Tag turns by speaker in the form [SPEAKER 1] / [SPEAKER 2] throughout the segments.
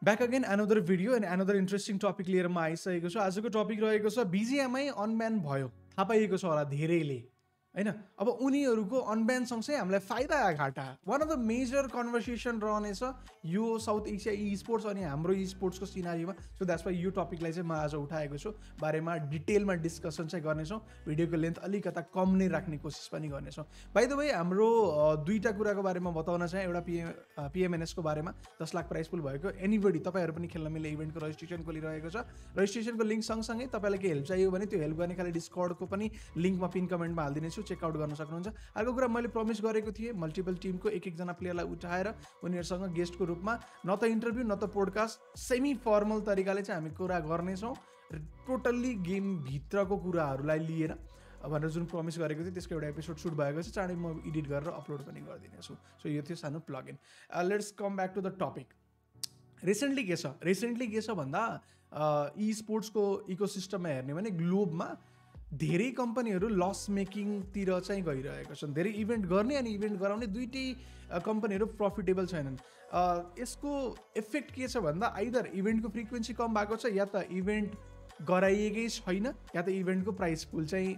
[SPEAKER 1] Back again, another video and another interesting topic लिएर म आइसकेको छु। आजको टपिक रहेको छ BGMI अनब्यान भयो, थाहा पाइएको छ होला धेरैले हैन। अब उनीहरूको अनब्यान सँगसँगै हामीलाई फाइदा या घाटा, one of the major conversation रहनेछ यो साउथ एसिया ई स्पोर्ट्स अनि हाम्रो ई स्पोर्ट्सको सिनारीमा। सो द्याट्स वाइ यो टपिकलाई चाहिँ म आज उठाएको छु, बारेमा डिटेलमा डिस्कसन चाहिँ गर्नेछौँ। भिडियोको लेन्थ अलिकता कम नै राख्ने कोसिस पनि गर्नेछौँ। बाइ द वे हाम्रो दुईवटा कुराको बारेमा बताउन चाहिँ एउटा पिएमएनएसको बारेमा 10 लाख प्राइस पुल भएको एनीबडी तपाईँहरू पनि खेल्न मिल्ने इभेन्टको रजिस्ट्रेसन खोलिरहेको छ। रजिस्ट्रेसनको लिङ्क सँगसँगै तपाईँलाई के हेल्प चाहियो भने त्यो हेल्प गर्ने खाली डिस्कर्डको पनि लिङ्कमा पिन कमेन्टमा हालिदिनेछु, चेकआउट गर्न सक्नुहुन्छ। अर्को कुरा मैले प्रमिस गरेको थिएँ मल्टिपल टिमको एकजना प्लेयरलाई उठाएर उनीहरूसँग गेस्टको रूपमा न त इन्टरभ्यू न त पोडकास्ट सेमी फर्मल तरिकाले चाहिँ हामी कुरा गर्नेछौँ, टोटल्ली गेमभित्रको कुराहरूलाई लिएर भनेर जुन प्रमिस गरेको थिएँ त्यसको एउटा एपिसोड सुट भएको छ। चाँडै म एडिट गरेर अपलोड पनि गरिदिनेछु। सो यो थियो सानो plug in. Let's come back to the topic. Recently के छ भन्दा ई स्पोर्ट्सको इकोसिस्टममा हेर्ने भने ग्लोबमा धेरै कम्पनीहरू लस मेकिङतिर चाहिँ गइरहेका छन्। धेरै इभेन्ट गर्ने अनि इभेन्ट गराउने दुइटै कम्पनीहरू प्रफिटेबल छैनन्। यसको इफेक्ट के छ भन्दा आइदर इभेन्टको फ्रिक्वेन्सी कम भएको छ, या त इभेन्ट गराइएकै छैन, या त इभेन्टको प्राइस पुल चाहिँ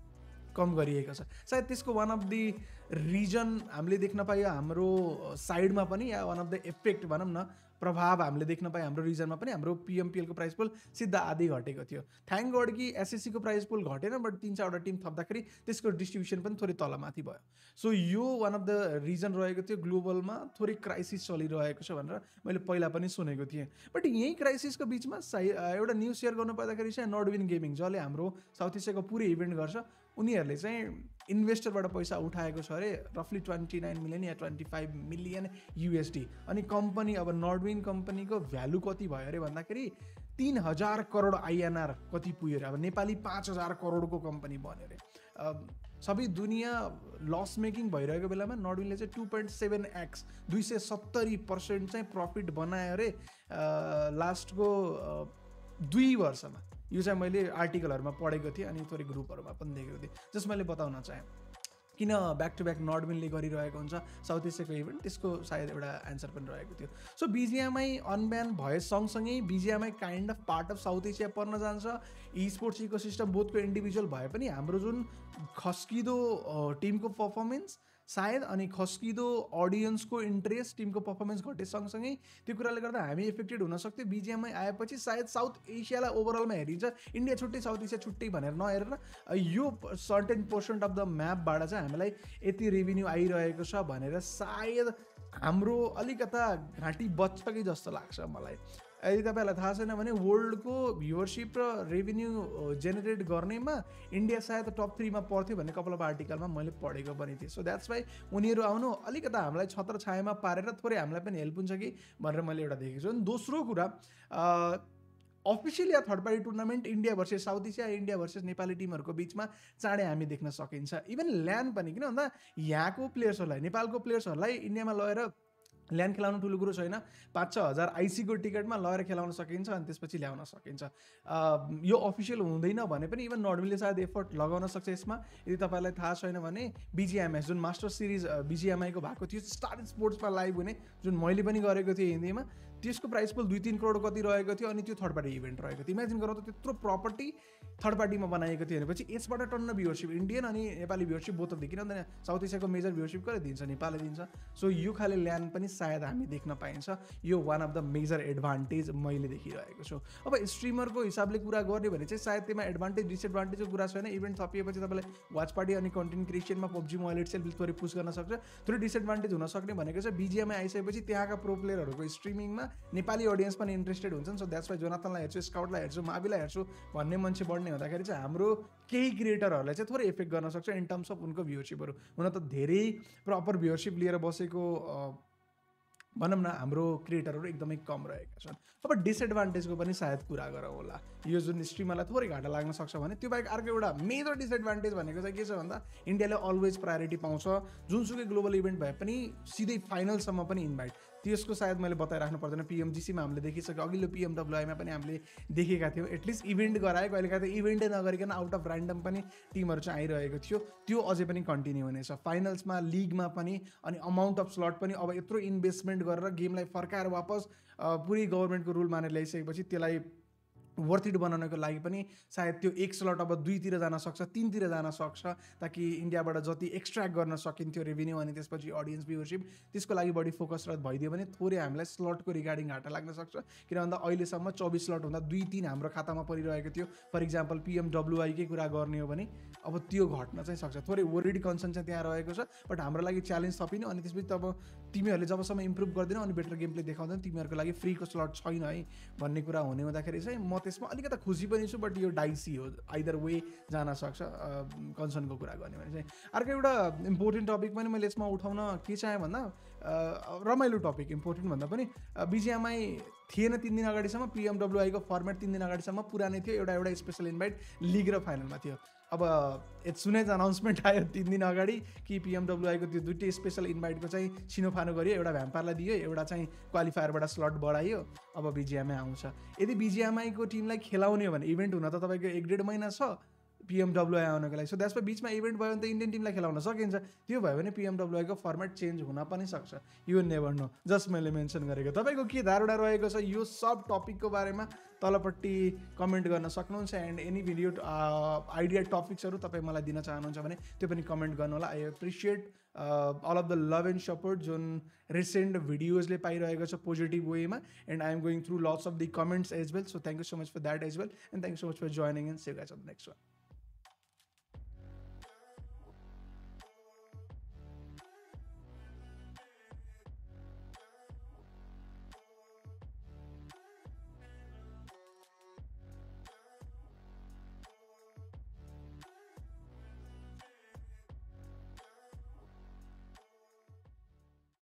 [SPEAKER 1] कम गरिएको छ। सायद त्यसको वान अफ द रिजन हामीले देख्न पाइयो हाम्रो साइडमा पनि, या वान अफ द इफेक्ट भनौँ न, प्रभाव हामीले देख्न पायो हाम्रो रिजनमा पनि। हाम्रो पिएमपिएलको प्राइस पुल सिधा आधी घटेको थियो। थ्याङ्क गड कि एसएससीको प्राइस पुल घटेन, बट 3-4वटा टिम थप्दाखेरि त्यसको डिस्ट्रिब्युसन पनि थोरै तलमाथि भयो। सो यो वान अफ द रिजन रहेको थियो ग्लोबलमा थोरै क्राइसिस चलिरहेको छ भनेर मैले पहिला पनि सुनेको थिएँ। बट यही क्राइसिसको बिचमा एउटा न्युज सेयर गर्नु पर्दाखेरि चाहिँ नर्डविन गेमिङ, जसले हाम्रो साउथ एसियाको पुरै इभेन्ट गर्छ, उनीहरूले चाहिँ इन्भेस्टरबाट पैसा उठाएको छ अरे, रफली 29 मिलियन या 25 मिलियन USD। अनि कम्पनी, अब नर्डविन कम्पनीको भ्यालु कति भयो अरे भन्दाखेरि 3000 करोड INR कति पुग्यो अरे। अब नेपाली 5000 करोडको कम्पनी बन्यो अरे। सबै दुनियाँ लस मेकिङ भइरहेको बेलामा नर्डविनले चाहिँ 2.7x 270% चाहिँ प्रफिट बनायो अरे लास्टको 2 वर्षमा। यो चाहिँ मैले आर्टिकलहरूमा पढेको थिएँ अनि थोरै ग्रुपहरूमा पनि देखेको थिएँ। जस्ट मैले बताउन चाहेँ किन ब्याक टु ब्याक नर्डविनले गरिरहेको हुन्छ साउथ एसियाको इभेन्ट, त्यसको सायद एउटा एन्सर पनि रहेको थियो। सो BGMI अनब्यान भए सँगसँगै BGMI kind of part of South Asia पर्न जान्छ। ई स्पोर्ट्स इकोसिस्टम बोथको इन्डिभिजुअल भए पनि हाम्रो जुन खस्किदो टिमको पर्फर्मेन्स सायद अनि खस्किदो अडियन्सको इन्ट्रेस्ट, टिमको पर्फर्मेन्स घटे सँगसँगै त्यो कुराले गर्दा हामी इफेक्टेड हुनसक्थ्यो। BGMI आएपछि सायद साउथ एसियालाई ओभरअलमा हेरिन्छ, इन्डिया छुट्टै साउथ एसिया छुट्टै भनेर नहेरेर यो सर्टेन पोर्सन अफ द म्यापबाट चाहिँ हामीलाई यति रेभिन्यू आइरहेको छ भनेर सायद हाम्रो अलिकता घाँटी बच्छ कि जस्तो लाग्छ मलाई। यदि तपाईँहरूलाई थाहा छैन भने वर्ल्डको भ्युवरसिप र रेभिन्यू जेनेरेट गर्नेमा इन्डिया सायद टप 3मा पर्थ्यो भन्ने कपाल अफ आर्टिकलमा मैले पढेको पनि थिएँ। सो द्याट्स वाइ उनीहरू आउनु अलिकता हामीलाई छत्र छायामा पारेर थोरै हामीलाई पनि हेल्प हुन्छ कि भनेर मैले एउटा देखेको छु। अनि दोस्रो कुरा, अफिसियल या third party tournament India versus South Asia, India versus Nepali टिमहरूको बिचमा चाँडै हामी देख्न सकिन्छ। इभन ल्यान पनि, किन भन्दा यहाँको प्लेयर्सहरूलाई, नेपालको प्लेयर्सहरूलाई इन्डियामा लगेर ल्यान खेलाउनु ठुलो कुरो छैन। 5-6 हजार आइसीको टिकटमा लगेर खेलाउन सकिन्छ अनि त्यसपछि ल्याउन सकिन्छ। यो अफिसियल हुँदैन भने पनि इभन नर्डविनले सायद एफर्ट लगाउन सक्छ यसमा। यदि तपाईँलाई थाहा छैन भने BGMS जुन मास्टर सिरिज BGMIको भएको थियो स्टार स्पोर्ट्समा लाइभ हुने, जुन मैले पनि गरेको थिएँ हिन्दीमा, त्यसको प्राइस पुल 2-3 करोड कति रहेको थियो अनि त्यो थर्ड पार्टी इभेन्ट रहेको थियो। इमेजिन गरौँ त त्यत्रो प्रपर्टी थर्ड पार्टीमा बनाएको थियो भनेपछि यसबाट टन्न भ्युवरसिप, इन्डियन अनि नेपाली भ्युवरसिप बोथ देखिन हुँदैन। साउथ एसियाको मेजर भ्युवरसिप कसले दिन्छ? नेपालले दिन्छ। सो यो खाले ल्यान्ड पनि सायद हामी देख्न पाइन्छ। यो one of the major advantage मैले देखिरहेको छु। अब स्ट्रिमरको हिसाबले कुरा गर्ने भने चाहिँ सायद त्यसमा एडभान्टेज डिसएडभान्टेजको कुरा छैन। इभेन्ट थपिएपछि तपाईँले वाच पार्टी अनि कन्टेन्ट क्रिएसनमा PUBG मोबाइल इटसेल्फ थोरै पुस गर्न सक्छ। थोरै डिसएडभान्टेज हुनसक्ने भनेको चाहिँ BGMI आइसकेपछि त्यहाँका प्रो प्लेयरहरूको स्ट्रिमिङमा नेपाली अडियन्स पनि इन्ट्रेस्टेड हुन्छन्। सो द्याट्स वाइ जोनाथनलाई हेर्छु, स्काउटलाई हेर्छु, माविलाई हेर्छु भन्ने मान्छे बढ्ने हुँदाखेरि चाहिँ हाम्रो केही क्रिएटरहरूलाई चाहिँ थोरै इफेक्ट गर्न सक्छ इन टर्म्स अफ उनको भ्युवरसिपहरू। हुन त धेरै प्रपर भ्युवरसिप लिएर बसेको भनौँ न हाम्रो क्रिएटरहरू एकदमै कम रहेका छन्। अब डिसएडभान्टेजको पनि सायद कुरा गरौँ होला। यो जुन स्ट्रिमलाई थोरै घाटा लाग्न सक्छ भने त्यो बाहेक अर्को एउटा मेजर डिसएडभान्टेज भनेको चाहिँ के छ भन्दा इन्डियाले अलवेज प्रायोरिटी पाउँछ। जुनसुकै ग्लोबल इभेन्ट भए पनि सिधै फाइनलसम्म पनि इन्भाइट, त्यसको सायद मैले बताइराख्नु पर्दैन। पिएमजिसीमा हामीले देखिसक्यो, अघिल्लो पिएमडब्लुआईमा पनि हामीले देखेका थियौँ। एटलिस्ट इभेन्ट गरायो, कहिलेकाहीँ त इभेन्टै नगरिकन आउट अफ ऱ्यान्डम पनि टिमहरू चाहिँ आइरहेको थियो। त्यो अझै पनि कन्टिन्यू हुनेछ फाइनल्समा, लिगमा पनि। अनि अमाउन्ट अफ स्लट पनि अब यत्रो इन्भेस्टमेन्ट गरेर गेमलाई फर्काएर वापस पुरै गभर्मेन्टको रुल मानेर ल्याइसकेपछि त्यसलाई वर्थ इट बनाउनको लागि पनि सायद त्यो एक स्लट अब 2तिर जान सक्छ, 3तिर जान सक्छ, ताकि इन्डियाबाट जति एक्सट्र्याक्ट गर्न सकिन्थ्यो रेभेन्यू अनि त्यसपछि अडियन्स भ्युवरसिप, त्यसको लागि बढी फोकस भइदियो भने थोरै हामीलाई स्लटको रिगार्डिङ घाटा लाग्न सक्छ। किन भन्दा अहिलेसम्म 24 स्लट हुँदा 2-3 हाम्रो खातामा परिरहेको थियो। फर इक्जाम्पल पिएमडब्लुआईकै कुरा गर्ने हो भने अब त्यो घट्न चाहिँ सक्छ। थोरै वरिड कन्सर्न चाहिँ त्यहाँ रहेको छ, बट हाम्रो लागि च्यालेन्ज थपिनु। अनि त्यसपछि तब तिमीहरूले जबसम्म इम्प्रुभ गर्दैनौ अनि बेटर गेम प्ले देखाउँदैन तिमीहरूको लागि फ्रीको स्लट छैन है भन्ने कुरा हुने हुँदाखेरि चाहिँ म त्यसमा अलिकति खुसी पनि छु, बट यो डाइसी हो, आइदर वे जान सक्छ कन्सर्नको कुरा गर्ने भने चाहिँ। अर्को एउटा इम्पोर्टेन्ट टपिक पनि मैले यसमा उठाउन के चाहेँ भन्दा रमाइलो टपिक, इम्पोर्टेन्ट भन्दा पनि बिजिएमआई थिएन 3 दिन अगाडिसम्म, पिएमडब्लुआईको फर्मेट 3 दिन अगाडिसम्म पुरानै थियो, एउटा स्पेसल इन्भाइट लिग र फाइनलमा थियो। अब सुन अनाउन्समेन्ट आयो 3 दिन अगाडि कि पिएमडब्लुआईको त्यो 2टै स्पेसल इन्भाइटको चाहिँ छिनोफानो गरियो, एउटा भ्याम्पारलाई दियो, एउटा चाहिँ क्वालिफायरबाट स्लट बढाइयो। अब बिजिएमआई आउँछ। यदि बिजिएमआईको टिमलाई खेलाउने हो भने इभेन्ट हुन त तपाईँको 1-1.5 महिना छ पिएमडब्लुआई आउनको लागि। सो त्यसमा बिचमा इभेन्ट भयो भने त इन्डियन टिमलाई खेलाउन सकिन्छ। त्यो भयो भने पिएमडब्लुआईको फर्मेट चेन्ज हुन पनि सक्छ, यो नेभर नो। जस्ट मैले मेन्सन गरेको। तपाईँको के धारणा रहेको छ यो सब टपिकको बारेमा तलपट्टि कमेन्ट गर्न सक्नुहुन्छ। एन्ड एनी भिडियो आइडिया टपिक्सहरू तपाईँ मलाई दिन चाहनुहुन्छ भने त्यो पनि कमेन्ट गर्नु होला। I appreciate all of the love and support जुन रिसेन्ट भिडियोजले पाइरहेको छ पोजिटिभ वेमा। And I am going through lots of the comments as well. So thank you so much for that as well, and thank you so much for joining and see you guys on the next one.